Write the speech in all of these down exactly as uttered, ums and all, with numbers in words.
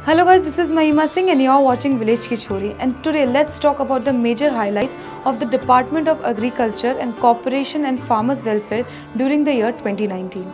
Hello guys, this is Mahima Singh and you are watching Village Ki Chhori, and today let's talk about the major highlights of the Department of Agriculture and Cooperation and Farmers Welfare during the year twenty nineteen.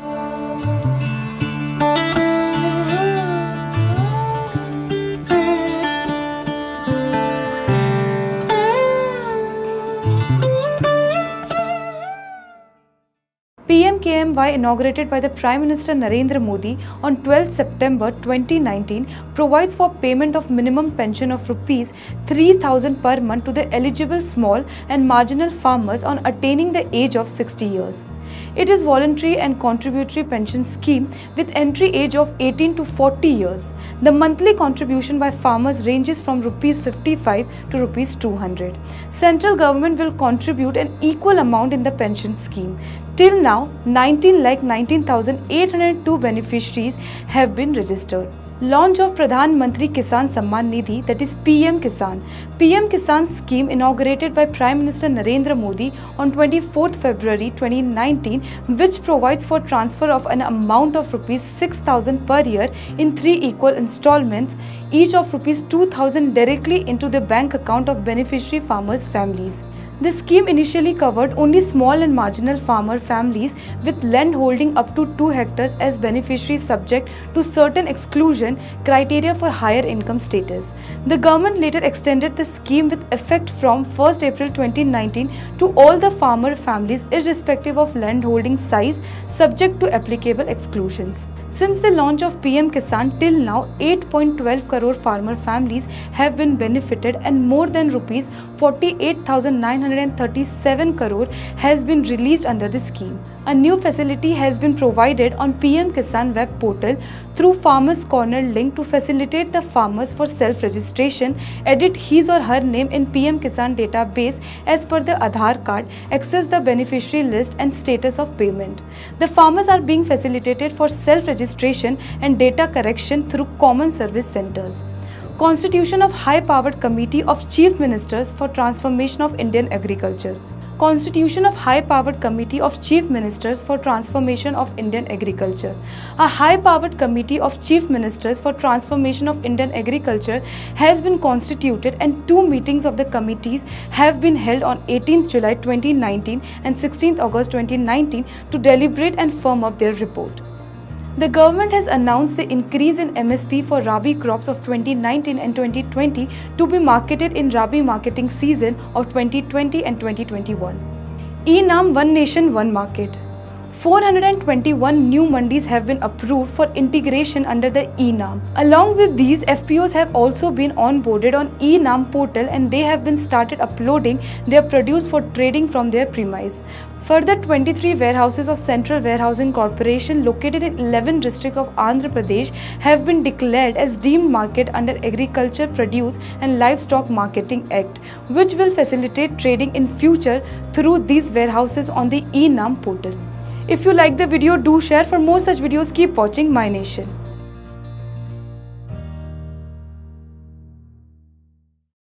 P M K M Y inaugurated by the Prime Minister Narendra Modi on twelfth September twenty nineteen provides for payment of minimum pension of rupees three thousand per month to the eligible small and marginal farmers on attaining the age of sixty years. It is voluntary and contributory pension scheme with entry age of eighteen to forty years. The monthly contribution by farmers ranges from rupees fifty-five to rupees two hundred. Central government will contribute an equal amount in the pension scheme. Till now, nineteen lakh nineteen thousand eight hundred two beneficiaries have been registered. Launch of Pradhan Mantri Kisan Samman Nidhi, that is P M Kisan. P M Kisan scheme inaugurated by Prime Minister Narendra Modi on twenty-fourth February twenty nineteen, which provides for transfer of an amount of rupees six thousand per year in three equal installments, each of rupees two thousand directly into the bank account of beneficiary farmers' families. The scheme initially covered only small and marginal farmer families with land holding up to two hectares as beneficiaries, subject to certain exclusion criteria for higher income status. The government later extended the scheme with effect from first April twenty nineteen to all the farmer families irrespective of land holding size, subject to applicable exclusions. Since the launch of P M Kisan till now, eight point one two crore farmer families have been benefited and more than rupees forty-eight thousand nine hundred thirty-seven crore has been released under the scheme. A new facility has been provided on P M Kisan web portal through Farmers Corner link to facilitate the farmers for self-registration, edit his or her name in P M Kisan database as per the Aadhaar card, access the beneficiary list and status of payment. The farmers are being facilitated for self-registration and data correction through common service centers. Constitution of High-Powered Committee of Chief Ministers for Transformation of Indian Agriculture. Constitution of High-Powered Committee of Chief Ministers for Transformation of Indian Agriculture. A High-Powered Committee of Chief Ministers for Transformation of Indian Agriculture has been constituted and two meetings of the committees have been held on eighteenth July twenty nineteen and sixteenth August twenty nineteen to deliberate and firm up their report. The government has announced the increase in M S P for Rabi crops of twenty nineteen and twenty twenty to be marketed in Rabi marketing season of twenty twenty and twenty twenty-one. E-Naam One Nation One Market. four hundred twenty-one new mandis have been approved for integration under the E-Naam. Along with these, F P Os have also been onboarded on E-Naam portal and they have been started uploading their produce for trading from their premise. Further, twenty-three warehouses of Central Warehousing Corporation located in eleven districts of Andhra Pradesh have been declared as deemed market under Agriculture Produce and Livestock Marketing Act, which will facilitate trading in future through these warehouses on the E-Naam portal. If you like the video, do share. For more such videos, keep watching MyNation.